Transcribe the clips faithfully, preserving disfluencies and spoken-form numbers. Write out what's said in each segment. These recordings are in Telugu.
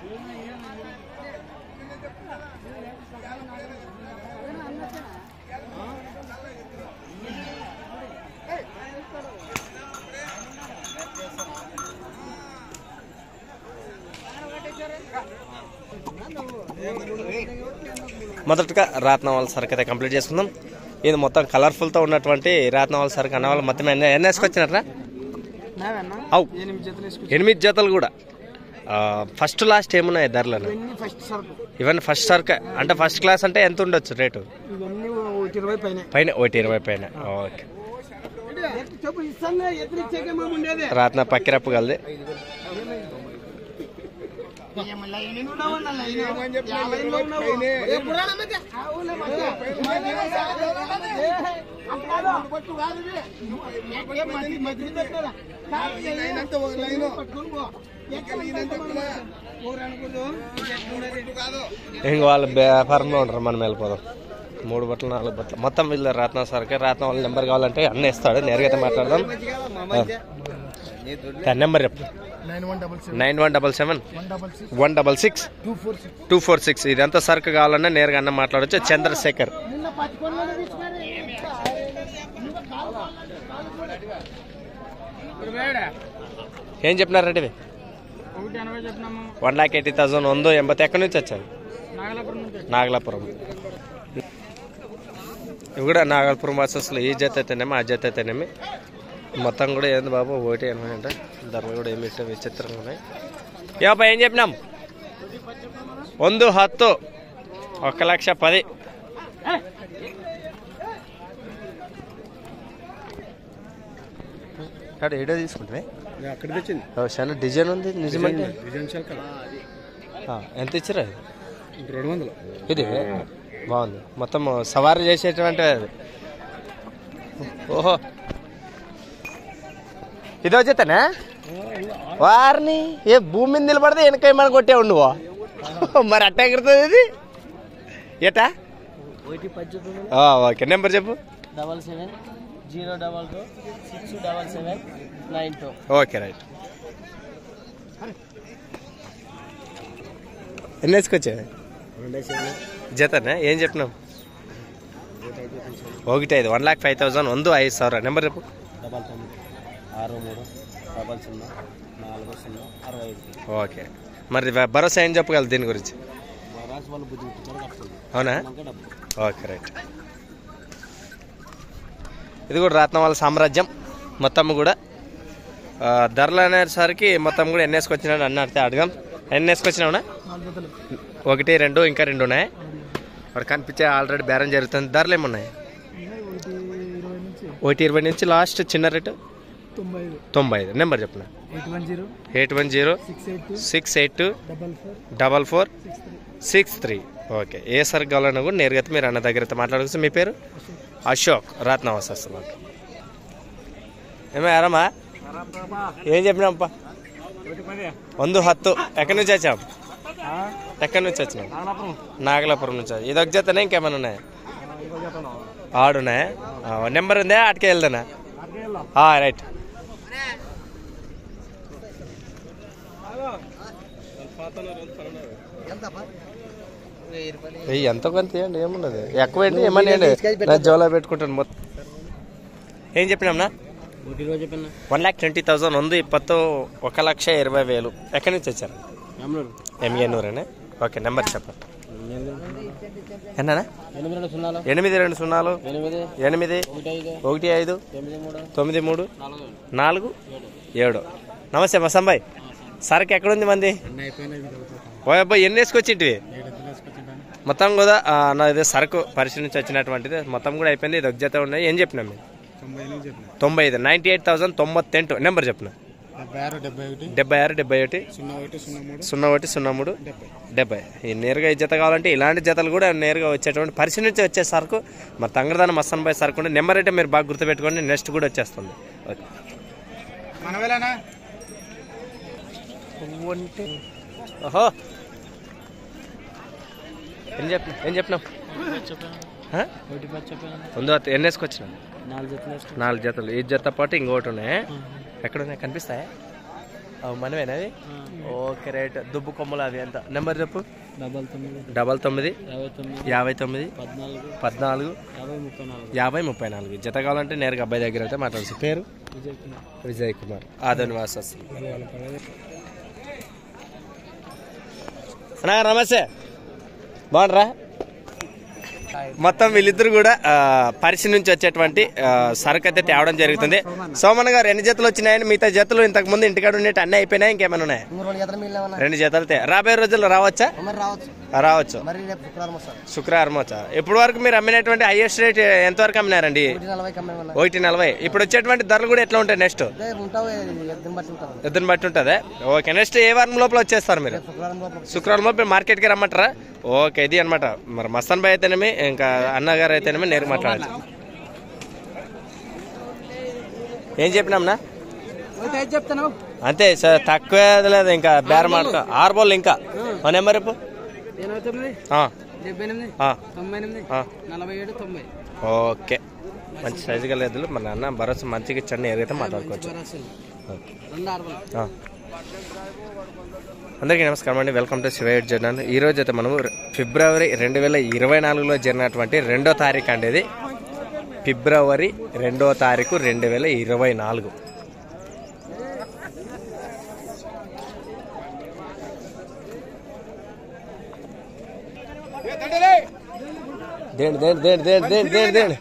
మొదటగా రాత్నవాళ్ళ సరుకు అయితే కంప్లీట్ చేసుకుందాం. ఇది మొత్తం కలర్ఫుల్తో ఉన్నటువంటి రాత్నవాళ్ళ సరుకు అన్న వాళ్ళు మొత్తం ఎన్ని ఎన్ని వేసుకొచ్చినారా? అవు ఎనిమిది జతలు కూడా. ఫస్ట్ లాస్ట్ ఏమున్నాయి ధరలను? ఇవన్నీ ఫస్ట్ సరుకు అంటే ఫస్ట్ క్లాస్ అంటే ఎంత ఉండొచ్చు రేటు? పైన ఒకటి ఇరవై పైన. ఓకే. రాత్న పక్కిరప్పు కలది. ఇంక వాళ్ళ వ్యాపారంలో ఉంటారు, మనం వెళ్ళిపోదాం. మూడు బట్టలు నాలుగు బట్టలు మొత్తం వీళ్ళు రాత్న సరికి రాత్న వాళ్ళ నెంబర్ కావాలంటే అన్నీ ఇస్తాడు. నేరుగా మాట్లాడదాం. నెంబర్ చెప్పు. Nine one double seven one double six two four six. ఇదంతా సరుకు కావాలన్నా నేరుగా అన్న మాట్లాడచ్చు. చంద్రశేఖర్. ఏం చెప్పినారంటే ఇవి? వన్ లాక్ ఎయిటీ థౌసండ్ వందో ఎంబತ್ತು. ఎక్కడి నుంచి వచ్చాయి? నాగలాపురం. ఇవి కూడా నాగలాపురం బస్సెస్లో ఈ జత అయితేనేమి ఆ జత అయితేనేమి మొత్తం కూడా ఏంది బాబు ఒకటి ఎనభై అంటే ధరలు కూడా ఏమి విచిత్రంగా ఉన్నాయి. యాభై ఏం చెప్పినాం? ಒಂದು ಹತ್ತು ఒక లక్ష పది. అక్కడ ఏడో తీసుకుంటే చాలా డిజైన్ ఉంది నిజమంటే. ఎంత ఇచ్చారా? రెండు వందలు. ఇది బాగుంది. మొత్తం సవారీ చేసేటువంటి అది. ఓహో, ఇదో చేతనా వారిని? ఏ భూమి మీద నిలబడితే వెనకేమని కొట్టే ఉండువో మరి అట్ట ఎగురుతుంది ఇది ఎటా? ఓకే. నెంబర్ చెప్పు. Double seven zero double two six double seven nine two. Okay right. ఎన్ని వేసుకొచ్చా జతనా? ఏం చెప్పినాం? ఒకటి ఐదు. వన్ లాక్ ఫైవ్ థౌసండ్ ಒಂದು ఐదు ಸಾವಿರ. నెంబర్ చెప్పు. డబల్ తొమ్మిది ఆరు మూడు డబల్ సున్నా నాలుగు సున్నా అరవై ఐదు. ఓకే. మరి భరోసా ఏం చెప్పగలరు దీని గురించి? అవునా? Okay right. ఇది కూడా రాత్నవాళ్ళ సామ్రాజ్యం మొత్తం కూడా. ధరలు అనేసరికి మొత్తం కూడా ఎన్ని వేసుకొచ్చినాడు అన్న అడితే అడగం. ఎన్ని వేసుకొచ్చినావునా? ఒకటి రెండు ఇంకా రెండు ఉన్నాయి. వాడు కనిపించే ఆల్రెడీ బేరం జరుగుతుంది. ధరలు ఏమున్నాయి? ఒకటి ఇరవై నుంచి లాస్ట్ చిన్న రేటు తొంభై ఐదు. నెంబర్ చెప్పిన. Eight one zero six eight two double four six three. Okay. ఏ సరుకు కావాలన్నా కూడా నేరుగా మీరు అన్న దగ్గర మాట్లాడుకోవచ్చు. మీ పేరు? అశోక్. రాత్నవాస. ఏమే ఆరామా? ఏం చెప్పినాంపా? ಒಂದು ಹತ್ತು. ఎక్కడి నుంచి వచ్చాం? ఎక్కడి నుంచి వచ్చినాం? నాగలాపురం నుంచి. ఇది ఒక జతనే ఇంకేమైనా ఉన్నాయా? ఆడున్నాయా? నెంబర్ ఉందా? అటుకే వెళ్దానా? రైట్. ఎంత కొంత ఇవ్వండి, ఏమున్నది ఎక్కువ ఏంటి ఏమని నా జోలో పెట్టుకుంటాను మొత్తం. ఏం చెప్పినాంనా? వన్ ల్యాక్ ట్వంటీ థౌసండ్ ಒಂದು ಇಪ್ಪತ್ತು ఒక లక్ష ఇరవై వేలు. ఎక్కడి నుంచి వచ్చారు? ఎంఏనూరేనా? ఓకే. నెంబర్ చెప్పండి. ఎన్నా? ఎనిమిది రెండు సున్నాలు ఎనిమిది ఒకటి ఐదు తొమ్మిది మూడు నాలుగు ఏడు. నమస్తే మసంబాయ్. సరుకు ఎక్కడుంది మంది? ఓ అబ్బాయి ఎన్ని వేసుకొచ్చింటివి? మొత్తం కూడా నాది సరుకు పరిశీలించి వచ్చినటువంటిది మొత్తం కూడా అయిపోయింది. ఇది ఒక జత ఉన్నాయి. ఏం చెప్పినా మీరు? తొంభై ఐదు. నైంటీ ఎయిట్ థౌసండ్ తొంభత్తెంటు. నెంబర్ చెప్పిన. డెబ్బై ఆరు డెబ్బై ఒకటి సున్నా ఒకటి సున్నా మూడు డెబ్బై. ఈ నేరుగా ఈ జత కావాలంటే ఇలాంటి జతలు కూడా నేరుగా వచ్చేటువంటి పరిశీలించి వచ్చే సరుకు మరి తంగరదాన మస్తన్ బాయ్ సరుకు ఉంటే నెంబర్ అయితే మీరు బాగా గుర్తుపెట్టుకోండి. నెక్స్ట్ కూడా వచ్చేస్తుంది. ఓకే. ఓహో, ఏం చెప్పిన ఏం చెప్పినావు? ముందు ఎన్ని వేసుకొచ్చినా? నాలుగు జతలు. ఈ జత పాటు ఇంకోటి ఉన్నాయి. ఎక్కడ ఉన్నాయి? కనిపిస్తాయా? మనమేనా అవి? Okay right. దుబ్బు కొమ్మలు అవి ఎంత? నెంబర్ చెప్పు. డబల్ తొమ్మిది డబల్ తొమ్మిది యాభై తొమ్మిది యాభై తొమ్మిది పద్నాలుగు పద్నాలుగు యాభై ముప్పై నాలుగు యాభై ముప్పై నాలుగు జత కావాలంటే నేరుగా అబ్బాయి దగ్గర అయితే మాట్లాడచ్చు. పేరు విజయ్ కుమార్. విజయ్ కుమార్ ఆదోని వాసస్. అన్నా నమస్తే, బాగుండ్రా? మొత్తం వీళ్ళిద్దరు కూడా పరిచి నుంచి వచ్చేటువంటి సరుకు అయితే తేవడం జరుగుతుంది. సోమన్ గారు ఎన్ని జతలు వచ్చినాయని? మిగతా జతలు ఇంతకు ముందు ఇంటికాడ ఉండేటి అన్నీ అయిపోయినాయి, ఇంకేమైనా ఉన్నాయి? రెండు జతలు. రాబోయే రోజుల్లో రావచ్చా? రావచ్చు. శుక్రవారం వచ్చా? ఇప్పుడు వరకు మీరు అమ్మినటువంటి హైయెస్ట్ రేట్ ఎంత వరకు అమ్మినారండి? ఒకటి నలభై. ఇప్పుడు వచ్చేటువంటి ధరలు కూడా ఎట్లా ఉంటాయి నెక్స్ట్? ఎద్దుని బట్టి ఉంటుంది. ఓకే, నెక్స్ట్ ఏ వారం లోపల వచ్చేస్తారు మీరు? శుక్రవారం లోపల మార్కెట్కి రమ్మంటారా? ఓకే, ఇది అనమాట. మరి మస్తాన్ భాయ్ అయితేనేమి ఇంకా అన్నగారు అయితేనేమి నేరు మాట్లాడాలి. ఏం చెప్పినాంనా? అంతే సార్, తక్కువ లేదు. ఇంకా బేరం ఆడుకో. ఆరు బోల్ ఇంకా నెంబర్ రేపు. ఓకే, మంచి సైజు గల ఎద్దులు. మన అన్న భరోసా మంచిగా ఇచ్చండి, ఏదైతే మాట్లాడుకోవచ్చు. అందరికీ నమస్కారం అండి, వెల్కమ్ టు శివయ్య జర్నల్. ఈ రోజు అయితే మనము ఫిబ్రవరి రెండు వేల ఇరవై నాలుగులో జరిగినటువంటి రెండో తారీఖు అండి. ఇది ఫిబ్రవరి రెండో తారీఖు రెండు వేల ఇరవై నాలుగు. దేండి దేండి దేండి దేండి దేండి దేండి దేండి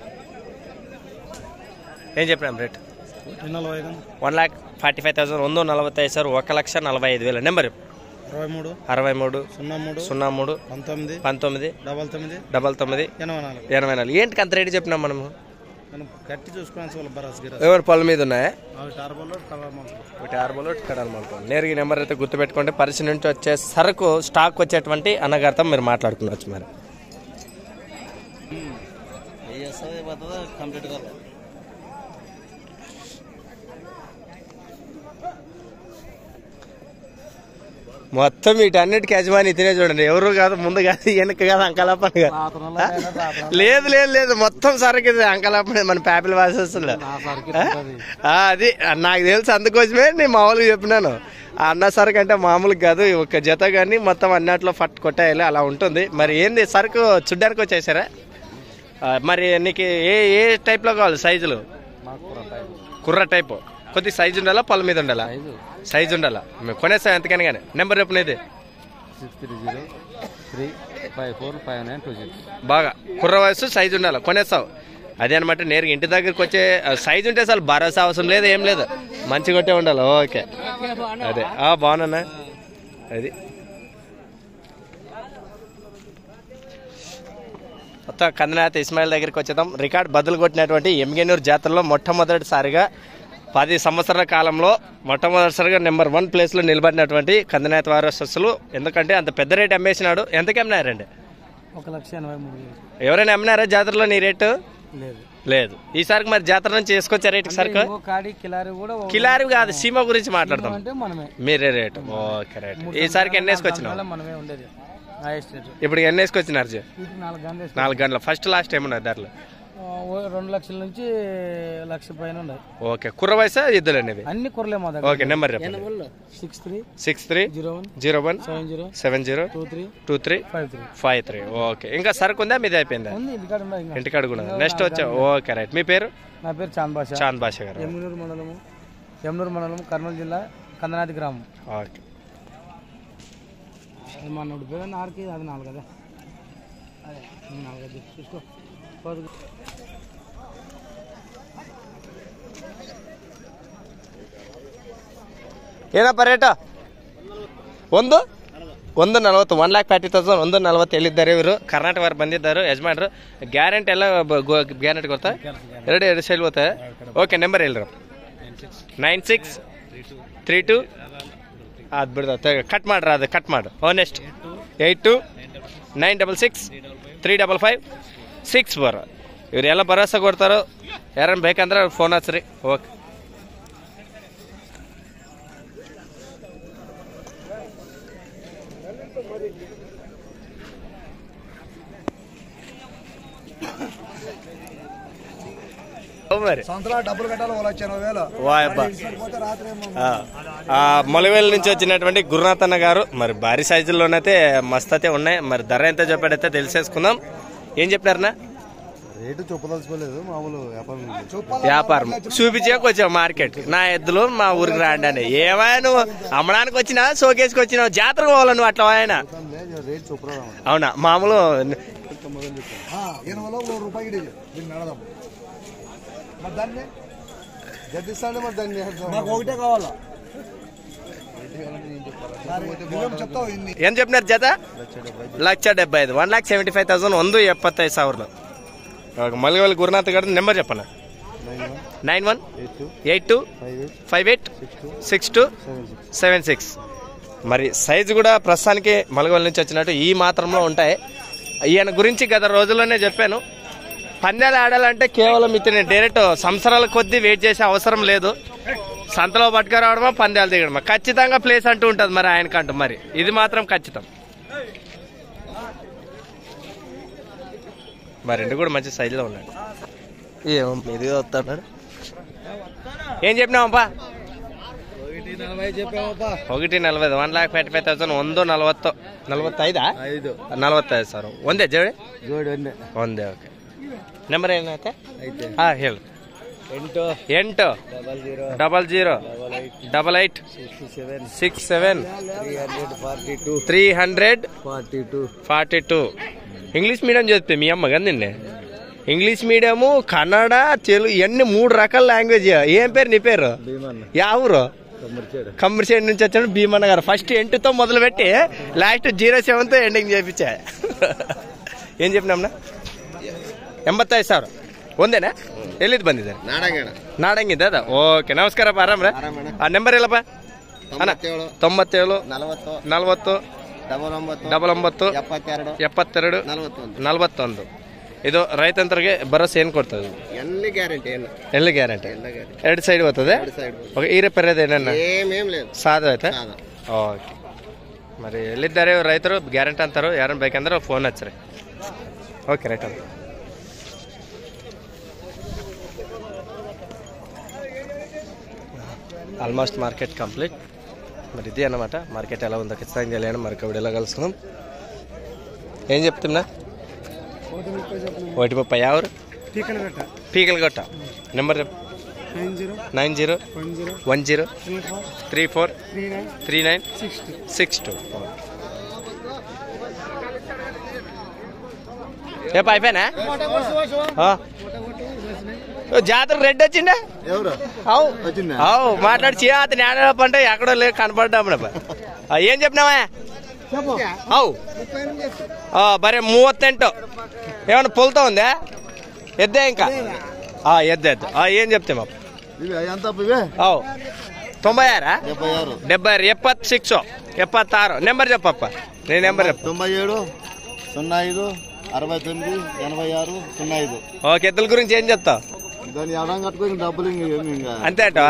ఏం చెప్పినాం rate? One lakh forty five thousand ಒಂದು ನಲವತ್ತೈದು ಸಾವಿರ ఒక లక్ష నలభై ఐదు వేల. నెంబర్ అరవై మూడు అరవై మూడు సున్నా మూడు సున్నా మూడు పంతొమ్మిది పంతొమ్మిది డబల్ తొమ్మిది డబల్ తొమ్మిది ఎనభై నాలుగు ఎనభై నాలుగు. ఏంటికి అంత రేటు చెప్పినాం మనము? గట్టి చూసుకోవాలి. ఎవరు పళ్ళ మీద ఉన్నాయా? ఒకటి ఆరు బోలు కడాలి మనకు. నేరుగా నెంబర్ అయితే గుర్తుపెట్టుకోండి. పరిస్థితి నుంచి వచ్చే సరుకు స్టాక్ వచ్చేటువంటి అన్నగారితో మీరు మాట్లాడుకున్నచ్చు. మరి మొత్తం వీటన్నిటికీ యజమాని తినే చూడండి. ఎవరు కాదు, ముందు కాదు, వెనక కాదు, అంకలాపని కాదు. లేదు లేదు లేదు, మొత్తం సరుకు ఇది అంకలాపని. మన పేపల్ వాసేస్తుంది అది నాకు తెలుసు. అందుకోసమే నేను మామూలుగా చెప్పినాను. ఆ అన్న సరుకు అంటే మామూలుగా కాదు, ఒక జత కానీ మొత్తం అన్నట్లో ఫట్ కొట్టేయాలి, అలా ఉంటుంది. మరి ఏంది సరుకు చూడ్డానికి వచ్చేసారా? మరి నీకు ఏ ఏ టైప్లో కావాలి సైజులు? కుర్ర టైపు. కొద్ది సైజు ఉండాలా, పొలం మీద ఉండాలా? సైజు ఉండాలా. మేము కొనేస్తాం ఎంతకైనా కానీ. నెంబర్ రేపు నీది? Six three zero three five four five nine two zero. బాగా కుర్ర వయసు సైజు ఉండాలి, కొనేస్తావు. అదే అనమాట. నేరుగా ఇంటి దగ్గరికి వచ్చే సైజు ఉంటే చాలు, భరోసా అవసరం లేదు, ఏం లేదు, మంచి కొట్టే ఉండాలి. ఓకే, అదే బాగున్నా. అది మొత్తం కందనాథ్ ఇస్మాయిల్ దగ్గరికి వచ్చేద్దాం. రికార్డ్ బదులు కొట్టినటువంటి ఎమ్గెనూరు జాతరలో మొట్టమొదటిసారిగా పది సంవత్సరాల కాలంలో మొట్టమొదటిసారిగా నెంబర్ వన్ ప్లేస్లో నిలబడినటువంటి కందనాథ్ వారసస్సులు. ఎందుకంటే అంత పెద్ద రేటు అమ్మేసినాడు. ఎంతకి అమ్మినారండి? ఒక లక్ష ఎనభై మూడు. ఎవరైనా అమ్మినారా జాతరలో నీ రేటు? లేదు లేదు. ఈసారికి మరి జాతర నుంచి వేసుకొచ్చా రేటు సరుకు? కిలారి కాదు, సీమ గురించి మాట్లాడతాం. మీరే రేటు. Okay right. ఈసారికి ఎన్ని వేసుకొచ్చినావు? ఇప్పుడు ఎన్ని వేసుకొచ్చినారు? నాలుగు గంటల. ఫస్ట్ లాస్ట్ ఏమన్నారు ధరలు? రెండు లక్షల నుంచి లక్ష పైన ఉన్నాయి. ఓకే, కుర్ర వయసా ఇద్దరు అనేవి? అన్ని కుర్రలే మా దగ్గర. Okay, number six three six three zero one zero one seven zero seven zero two three two three five three five three. Okay, ఇంకా సరుకు ఉందా మీది అయిపోయిందా? ఇంటికాడ కూడా నెక్స్ట్ వచ్చా. Okay right. మీ పేరు? నా పేరు చాంద్ భాష. చాంద్ భాష గారు. ఎమ్నూరు మండలము ఎమ్నూరు మండలం కర్నూలు జిల్లా కందనాథి గ్రామం. ఓకే, మా నూడు పేరు నాలుగు అది నాలుగు కదా. అదే నాలుగు చూసుకో. ಏನಪ್ಪ ರೇಟ? ಒಂದು ಒಂದು ನಲ್ವತ್ತು. ಒನ್ ಲ್ಯಾಕ್ ಫಾರ್ಟಿ ತೌಸಂಡ್ ಒಂದು ನಲ್ವತ್ತು ಹೇಳಿದ್ದಾರೆ ಇವರು. ಕರ್ನಾಟಕವ್ರು ಬಂದಿದ್ದಾರೆ ಯಜಮಾನ್ರು. ಗ್ಯಾರಂಟಿ ಎಲ್ಲ ಗ್ಯಾರಂಟಿ ಗೊತ್ತಾ? ಎರಡು ಎರಡು ಸೈಡ್ ಗೊತ್ತಾ? ಓಕೆ, ನೆಂಬರ್ ಹೇಳ್ರಿ. ನೈನ್ ಸಿಕ್ಸ್ ತ್ರೀ ಟು ಅದು ಬಿಡ್ದ ಕಟ್ ಮಾಡ್ರಿ, ಅದು ಕಟ್ ಮಾಡಿ. ಓ next eight two nine double six three double five six four. ಇವರೆಲ್ಲ ಭರೋಸಾ ಕೊಡ್ತಾರೋ. ಯಾರನ್ನ ಬೇಕಂದ್ರೆ ಫೋನ್ ಹಚ್ಚ್ರಿ. ಓಕೆ. మరి డబ్బులు కట్టాలి మొలవేలు నుంచి వచ్చినటువంటి గురునాథ్ అన్న గారు మరి భారీ సైజుల్లోనైతే మస్త్ అయితే ఉన్నాయి. మరి ధర ఎంత చెప్పాడైతే తెలిసేసుకుందాం. ఏం చెప్పినారన్నా? రేటు చెప్పదలుచుకోలేదు, మామూలు వ్యాపారం వ్యాపారం చూపించాక వచ్చావు మార్కెట్. నా ఎద్దులు మా ఊరికి రాండి అని. ఏమైనా నువ్వు అమ్మడానికి వచ్చినా షోకేస్కి వచ్చినావు, జాతరకు పోవాలి నువ్వు అట్లా ఆయన. అవునా? మామూలు ఒకటే కావాలా? ఏం చెప్పినారు జత? లక్ష డెబ్బై ఐదు one lakh seventy five thousand ಒಂದು ಎಪ್ಪತ್ತೈದು ಸಾವಿರ. మలగవల్లి గురునాథ్ గారు నెంబర్ చెప్పండి. Nine one eight two five eight six two seven six. మరి సైజు కూడా ప్రస్తుతానికి మలగవల్లి నుంచి వచ్చినట్టు ఈ మాత్రంలో ఉంటాయి. ఈయన గురించి గత రోజుల్లోనే చెప్పాను. పందాలు ఆడాలంటే కేవలం ఇతని డైరెక్ట్ సంవత్సరాల కొద్దీ వెయిట్ చేసే అవసరం లేదు. సంతలో పట్టుకురావడమా పందాలు దిగడమా ఖచ్చితంగా ప్లేస్ అంటూ ఉంటుంది మరి ఆయనకంటూ. మరి ఇది మాత్రం ఖచ్చితం. మరి రెండు కూడా మంచి సైజులో ఉన్నాడు. ఏమో మీదిగా వస్తున్నాడు. ఏం చెప్పినావప్పా? ఒకటి నలభై one lakh forty five thousand ಒಂದು ನಲವತ್ತು ನಲವತ್ತೈದಾ ನಲವತ್ತೈದು ಸಾವಿರ ಒಂದೇ ಜೋಡಿ ಜೋಡಿ ಒಂದೇ ಒಂದೇ. ಓಕೆ. ನಂಬರ್ ಏನೈತೆ? ಹಾಂ ಹೇಳಿ. ಎಂಟು ಎಂಟು double zero double eight six seven three hundred forty two forty two. English medium చదివితే మీ అమ్మ కదా నిన్నే? ఇంగ్లీష్ మీడియము, కన్నడ, తెలుగు ఇవన్నీ మూడు రకాల లాంగ్వేజ్. ఏం పేరు నీ పేరు? యా ఊరు? కమ్మరిచేడు నుంచి వచ్చాడు భీమన్న గారు. ఫస్ట్ ఎంటుతో మొదలు పెట్టి లాస్ట్ జీరో సెవెన్తో ఎండింగ్ చేయించా. ಏನ್ చెప్పిನ ಎಂಬತ್ತೈದು ಸಾವಿರ ಒಂದೇನಾ? ಎಲ್ಲಿದ್ದು ಬಂದಿದೆ? ನಾಡಂಗಿದ್ದ ಅದ. ಓಕೆ, ನಮಸ್ಕಾರಪ್ಪ. ಆರಾಮ್ರ? ಆ ನಂಬರ್ ಇಲ್ಲಪ್ಪ ಅಣ್ಣ? ತೊಂಬತ್ತೇಳು ನಲವತ್ತು ಡಬಲ್ ಒಂಬತ್ತು ಎಪ್ಪತ್ತೆರಡು ನಲವತ್ತೊಂದು. ಇದು ರೈತಂತರಿಗೆ ಭರೋಸೆ ಏನು ಕೊಡ್ತದೆ? ಎಲ್ಲಿ ಗ್ಯಾರಂಟಿ ಎಲ್ಲಿ ಗ್ಯಾರಂಟಿ ಎರಡು ಸೈಡ್ ಬರ್ತದೆ. ಓಕೆ, ಈರೆ ಪರ್ಯದ ಏನೇನು ಸಾಧ ಆಯ್ತಾ? ಓಕೆ. మరి ఎಲ್ಲಿದ್ದಾರೆ ರೈತರು ಗ್ಯಾರಂಟಿ ಅಂತಾರು. ಯಾರನ್ನ ಬೇಕಂದ್ರೆ ಫೋನ್ ಹಚ್ಚ್ರಿ. ఓకే రైట్ అండి. Almost market complete. మరి ఇది అన్నమాట మార్కెట్ ఎలా ఉందో ఖచ్చితంగా తెలియడం. మరి వీడియోలో కలుసుకుందాం. ఏం చెప్తున్నా? ఒకటి ముప్పై. ఎవరు? పీకలగొట్ట. నెంబర్ చెప్పు. Nine zero one zero three four three nine six two. ఏ అయిపోయినా జాతర రెడ్ వచ్చిండే? అవు మాట్లాడి చే అతని ఆడపంటే ఎక్కడో లేదు కనపడ్డా. ఏం చెప్పినావా? అవు బరే మూవత్తెంటు. ఏమన్నా పొలుతా ఉందా? ఎద్దే ఇంకా ఎద్దు ఎద్దు. ఏం చెప్తే మాకు? అవు తొంభై ఆరా డెబ్బై ఆరు ఎప్పತ್ సిక్స్ ఎప్పತ್ತಾరు. నెంబర్ చెప్పప్ప. నేను నెంబర్ చెప్ప. తొంభై ఏడు సున్నా ఐదు అరవై తొమ్మిది ఎనభై ఆరు సున్నా ఐదు. ఓకే, ఎద్దుల గురించి ఏం చెప్తావు? దాన్ని ఎడం కట్టుకుని డబ్బులు అంతే అంట.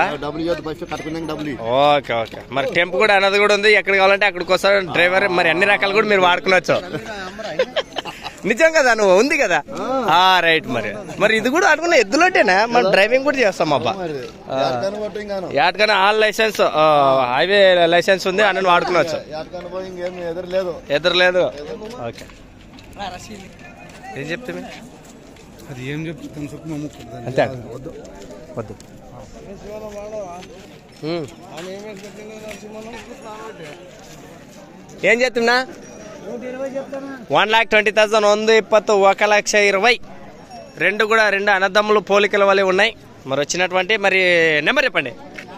Okay okay. మరి టెంపు కూడా అన్నది కూడా ఉంది. ఎక్కడ కావాలంటే అక్కడికి వస్తాడు డ్రైవర్. మరి అన్ని రకాలు కూడా మీరు వాడుకోవచ్చు. నిజం కదా? నువ్వు ఉంది కదా? రైట్. మరి మరి ఇది కూడా అనుకున్న ఎద్దులోటేనా? మనం డ్రైవింగ్ కూడా చేస్తాం అబ్బా. యాటికన్నా ఆల్ లైసెన్స్ హైవే లైసెన్స్ ఉంది. అన్న వాడుకోవచ్చు. ఎదురులేదు. ఓకే. ఏం చెప్తే అది ఏం చెప్తాను అంతే వద్దు వద్దు. ఏం చెప్తున్నా? వన్ ల్యాక్ ట్వంటీ థౌసండ్ ಒಂದು ಇಪ್ಪತ್ತು ఒక లక్ష ఇరవై. రెండు కూడా రెండు అన్నదమ్ములు పోలికల వల్ల ఉన్నాయి. మరి వచ్చినటువంటి మరి నెంబర్ చెప్పండి.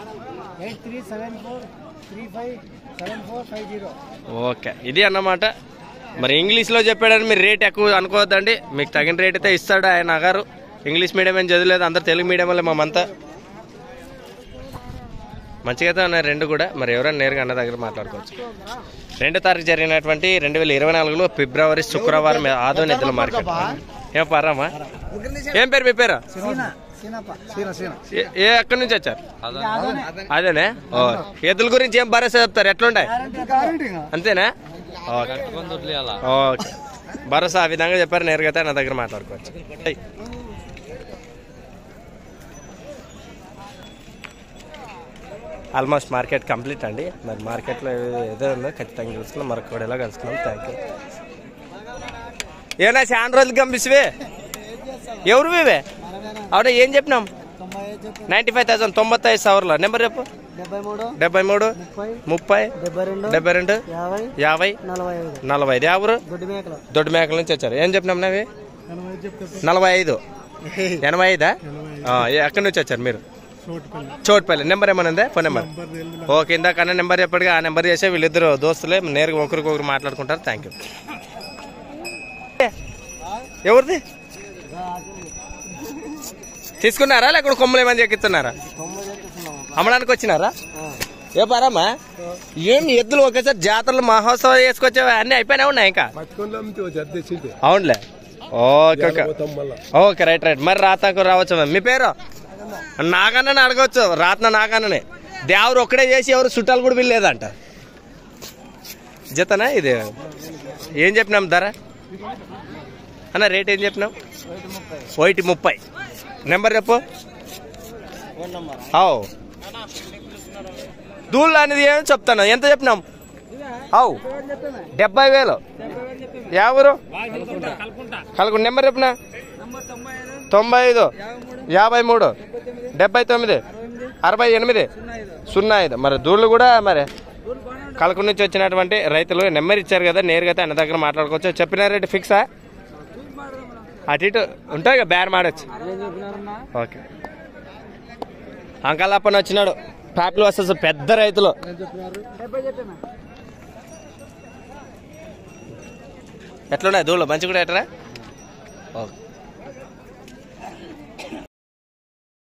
ఓకే, ఇది అన్నమాట. మరి ఇంగ్లీష్లో చెప్పాడని మీరు రేట్ ఎక్కువ అనుకోవద్దండి. మీకు తగిన రేట్ అయితే ఇస్తాడు ఆయన గారు. ఇంగ్లీష్ మీడియం ఏం చదివలేదు, అందరు తెలుగు మీడియం వల్ల మేమంతా మంచిగా అయితే ఉన్నాయి రెండు కూడా. మరి ఎవరైనా నేరుగా అన్న దగ్గర మాట్లాడుకోవచ్చు. రెండో తారీఖు జరిగినటువంటి రెండు వేల ఇరవై నాలుగులో ఫిబ్రవరి శుక్రవారం ఆదోని ఎద్దుల మార్కెట్. ఏం పరామా? ఏం పేరు మీ పేరు? ఏ ఎక్కడి నుంచి వచ్చారు? అదేనే. ఎద్దుల గురించి ఏం భరోసా చెప్తారు? ఎట్లుంటాయి? అంతేనా? ఓకే, భరోసా ఆ విధంగా చెప్పారు. నేరుగా నా దగ్గర మాట్లాడుకోవచ్చు. ఆల్మోస్ట్ మార్కెట్ కంప్లీట్ అండి. మరి మార్కెట్లో ఏదో ఉందో ఖచ్చితంగా కలుసుకున్నాం, మరొక వీడియోలో కలుసుకున్నాం. Thank you. ఏనా చాలా రోజులు కంపిసివే ఎవరు ఇవే అవునా ఏం చెప్పినాం? నైంటీ ఫైవ్ థౌసండ్ తొంభై ఐదు సవర్లో నెంబర్ చెప్పు. డెబ్బై మూడు ముప్పై డెబ్బై రెండు యాభై నలభై ఐదు. ఎవరు? దొడ్డి మేకల నుంచి వచ్చారు. ఏం చెప్పినాం నవి? నలభై ఐదు ఎనభై ఐదా? ఎక్కడి నుంచి వచ్చారు మీరు? చోటుపల్లి. నెంబర్ ఏమైనా ఉందా? Phone number? ఓకే, ఇందాక అన్న నెంబర్ చెప్పడిగా ఆ నెంబర్ చేసే వీళ్ళిద్దరు దోస్తులే నేరుగా ఒకరికొకరు మాట్లాడుకుంటారు. Thank you. ఎవరిది తీసుకున్నారా లేకపోతే కొమ్ములు ఏమని చెక్కిస్తున్నారా? అమ్మడానికి వచ్చినారా? ఏ పరమ్మా ఏం ఎద్దులు ఒకేసారి జాతరలు మహోత్సవం చేసుకొచ్చావా? అన్ని అయిపోయినా ఉన్నాయి ఇంకా? అవునులే. Okay okay okay right right. మరి రాతాకు రావచ్చు. మీ పేరు? నాగన్నని అడగవచ్చు. రాత్న నాగన్ననే. దేవుడు ఒక్కడే చేసి ఎవరు చుట్టాలు కూడా వీల్లేదంట. జతనా ఇది? ఏం చెప్పినాం ధర అన్న? రేట్ ఏం చెప్పినాం? ఒకటి ముప్పై. నెంబర్ చెప్పు. అవు దూళ్ళు అనేది ఏమని చెప్తాను. ఎంత చెప్పినాం? అవు డెబ్బై వేలు. ఎవరు? కలుగుండి. నెంబర్ చెప్పినా? తొంభై ఐదు యాభై మూడు డెబ్బై తొమ్మిది అరవై ఎనిమిది సున్నా ఐదు. మరి దూళ్ళు కూడా మరి కలకూరు నుంచి వచ్చినటువంటి రైతులు నెంబర్ ఇచ్చారు కదా, నేరుగా అన్న దగ్గర మాట్లాడుకోవచ్చు. చెప్పిన రేటు ఫిక్సా? అటు ఇటు ఉంటాయి కదా, బేరం ఆడచ్చు. ఓకే. అంకలప్పని వచ్చినాడు. ప్యాప్లు వస్తుంది పెద్ద రైతులు. ఎట్లున్నాయి దూళ్ళు? మంచి కూడా ఎట్రా? ఓకే.